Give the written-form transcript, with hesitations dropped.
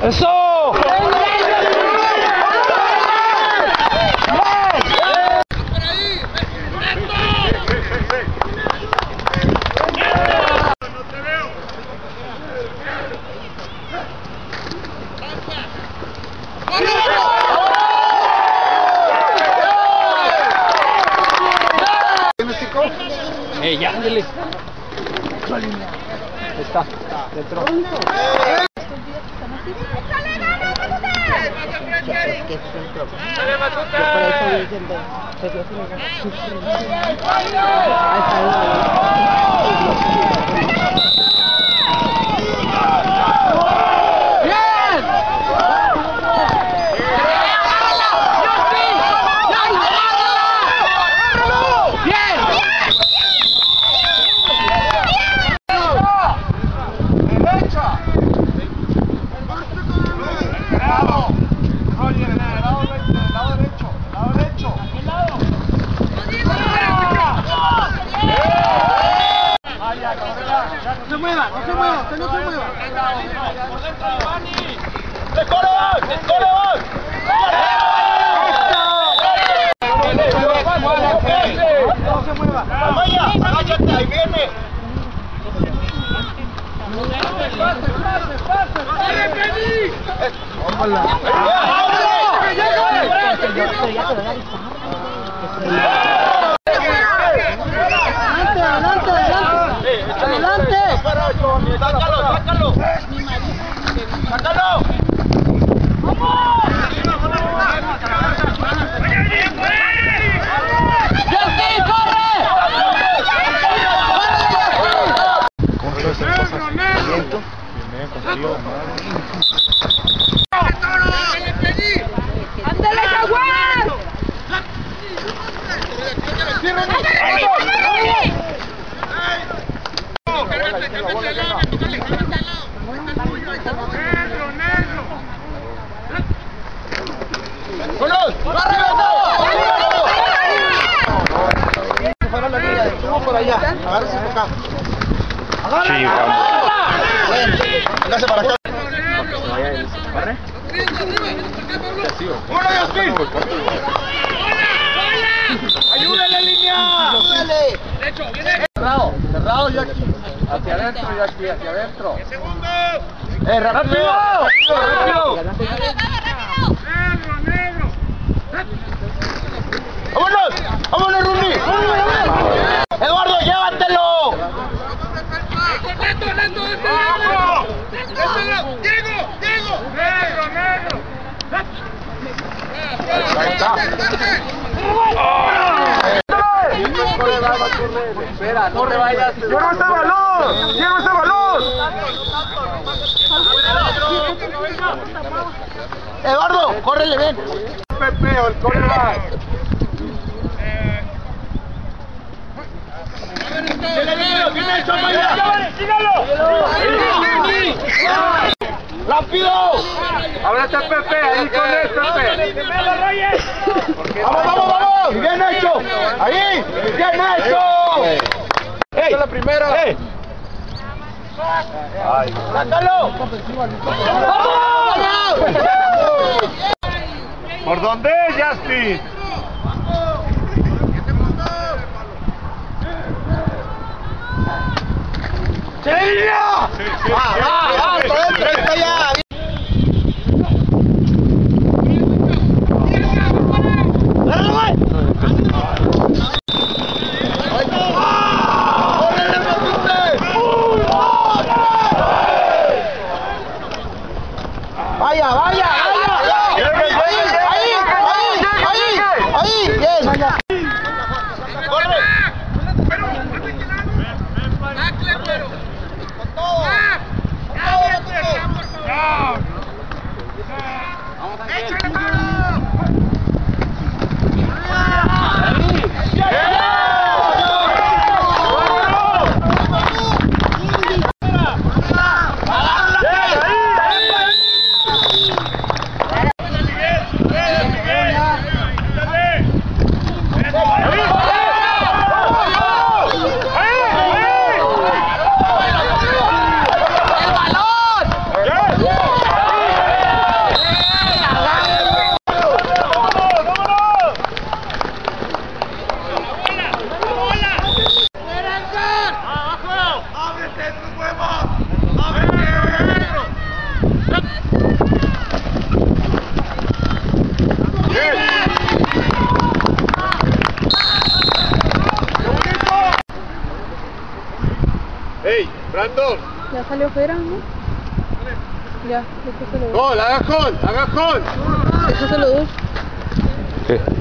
¡Eso! Ya, ándale. Está, dentro. ¡Ayúdale, línea! Cerrado, cerrado y aquí. Hacia adentro y aquí, hacia adentro. ¡Segundo! ¡Rápido! ¡Rápido! ¡Negro! ¡Vámonos! ¡Vámonos, Rumi! ¡Eduardo, llévatelo! ¡Lento, ¡Diego! ¡Negro! Ahí está. Espera, no te vayas. ¡Quiero ese balón! Eduardo, córrele, ven. Pepe, el coreback. ¡Bien hecho, Maya! ¡Sígalo! ¡Rápido! Ahora está Pepe, ahí con él, Pepe. ¡Vamos! ¡Bien hecho! ¡Ahí! ¡Bien hecho! ¡Esta es la primera! ¡Sácalo! ¡Vamos! ¿Por dónde, Justin? ¡Chilla! ¡Va! ¡Presta ya! ¡Vaya! ¡Ahí! ¡Bien! ¡Corre! Quedan dos. Ya salió fuera, ¿no? Ya, después se lo doy. Gol, haga gol, haga gol. Eso se lo doy. ¿Qué?